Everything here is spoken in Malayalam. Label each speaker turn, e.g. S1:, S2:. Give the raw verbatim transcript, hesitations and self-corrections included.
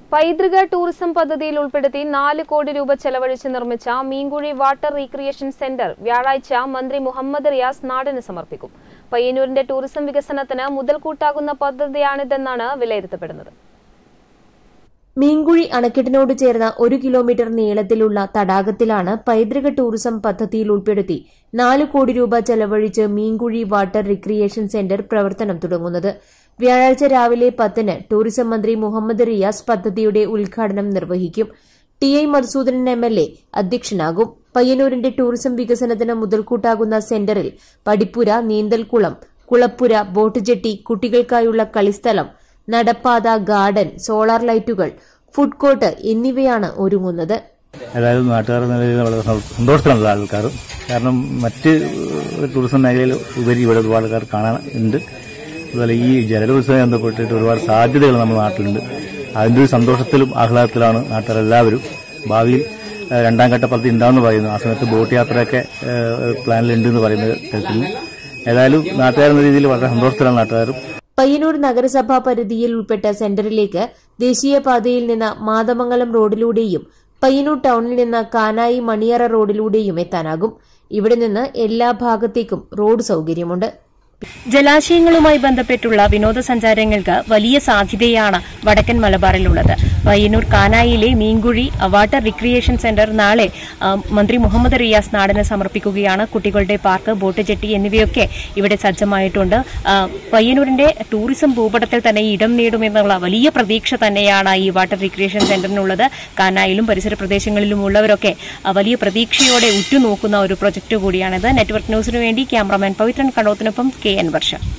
S1: പൈതൃക ടൂറിസം പദ്ധതിയിൽ ഉൾപ്പെടുത്തി നാല് കോടി രൂപ ചെലവഴിച്ച് നിർമ്മിച്ച മീൻകുഴി വാട്ടർ റീക്രിയേഷൻ സെന്റർ വ്യാഴാഴ്ച മന്ത്രി മുഹമ്മദ് റിയാസ് നാടിന് സമർപ്പിക്കും. പയ്യന്നൂരിന്റെ ടൂറിസം വികസനത്തിന് മുതൽക്കൂട്ടാകുന്ന പദ്ധതിയാണിതെന്നാണ് വിലയിരുത്തപ്പെടുന്നത്.
S2: മീൻകുഴി അണക്കെട്ടിനോട് ചേർന്ന ഒരു കിലോമീറ്റർ നീളത്തിലുള്ള തടാകത്തിലാണ് പൈതൃക ടൂറിസം പദ്ധതിയിൽ ഉൾപ്പെടുത്തി നാല് കോടി രൂപ ചെലവഴിച്ച് മീൻകുഴി വാട്ടർ റിക്രിയേഷൻ സെന്റർ പ്രവർത്തനം തുടങ്ങുന്നത്. വ്യാഴാഴ്ച രാവിലെ പത്തിന് ടൂറിസം മന്ത്രി മുഹമ്മദ് റിയാസ് പദ്ധതിയുടെ ഉദ്ഘാടനം നിർവഹിക്കും. T I Madhusoodanan M L A അധ്യക്ഷനാകും. പയ്യന്നൂരിന്റെ ടൂറിസം വികസനത്തിന് മുതൽക്കൂട്ടാകുന്ന സെന്ററിൽ പടിപ്പുര, നീന്തൽക്കുളം, കുളപ്പുര, ബോട്ട് ജെട്ടി, കുട്ടികൾക്കായുള്ള കളിസ്ഥലം, നടപ്പാത, ഗാർഡൻ, സോളാർ ലൈറ്റുകൾ, ഫുഡ് കോർട്ട് എന്നിവയാണ് ഒരുങ്ങുന്നത്.
S3: അതായത് നാട്ടുകാർ നിലയിൽ വളരെ സന്തോഷത്തിലുള്ള ആൾക്കാർ, കാരണം മറ്റ് ടൂറിസം മേഖലയിൽ ഉപരി ഇവിടെ ഒരുപാട് ആൾക്കാർ കാണാനുണ്ട്. അതുപോലെ ഈ ജലോത്സവം ബന്ധപ്പെട്ടിട്ട് ഒരുപാട് സാധ്യതകൾ നമ്മുടെ നാട്ടിലുണ്ട്. അതിന്റെ ഒരു സന്തോഷത്തിലും ആഹ്ലാദത്തിലാണ് നാട്ടുകാരെല്ലാവരും. ഭാവിയിൽ രണ്ടാം ഘട്ട പദ്ധതി ഉണ്ടാവുമെന്ന് പറയുന്നു. ആ സമയത്ത് ബോട്ട് യാത്രയൊക്കെ പ്ലാനിലുണ്ടെന്ന് പറയുന്നത് കേൾക്കുന്നു. ഏതായാലും നാട്ടുകാരെന്ന രീതിയിൽ വളരെ സന്തോഷത്തിലാണ് നാട്ടുകാരും.
S2: പയ്യന്നൂർ നഗരസഭാ പരിധിയിൽ ഉൾപ്പെട്ട സെന്ററിലേക്ക് ദേശീയപാതയിൽ നിന്ന് മാതമംഗലം റോഡിലൂടെയും പയ്യന്നൂർ ടൌണിൽ നിന്ന് കാനായി മണിയറ റോഡിലൂടെയും എത്താനാകും. ഇവിടെ നിന്ന് എല്ലാ ഭാഗത്തേക്കും റോഡ് സൌകര്യമുണ്ട്.
S4: ജലാശയങ്ങളുമായി ബന്ധപ്പെട്ടുള്ള വിനോദസഞ്ചാരങ്ങൾക്ക് വലിയ സാധ്യതയാണ് വടക്കൻ മലബാറിലുള്ളത്. പയ്യന്നൂർ കാനായിലെ മീൻകുഴി വാട്ടർ റിക്രിയേഷൻ സെന്റർ നാളെ മന്ത്രി മുഹമ്മദ് റിയാസ് നാടിന് സമർപ്പിക്കുകയാണ്. കുട്ടികളുടെ പാർക്ക്, ബോട്ട് ജെട്ടി എന്നിവയൊക്കെ ഇവിടെ സജ്ജമായിട്ടുണ്ട്. പയ്യന്നൂരിന്റെ ടൂറിസം ഭൂപടത്തിൽ തന്നെ ഇടം നേടുമെന്നുള്ള വലിയ പ്രതീക്ഷ തന്നെയാണ് ഈ വാട്ടർ റിക്രിയേഷൻ സെന്ററിനുള്ളത്. കാനായിലും പരിസര പ്രദേശങ്ങളിലും ഉള്ളവരൊക്കെ വലിയ പ്രതീക്ഷയോടെ ഉറ്റുനോക്കുന്ന ഒരു പ്രൊജക്ട് കൂടിയാണിത്. നെറ്റ്വർക്ക് ന്യൂസിനു വേണ്ടി ക്യാമറാമാൻ പവിത്രൻ കണ്ണോത്തിനൊപ്പം കെ എൻ വർഷ.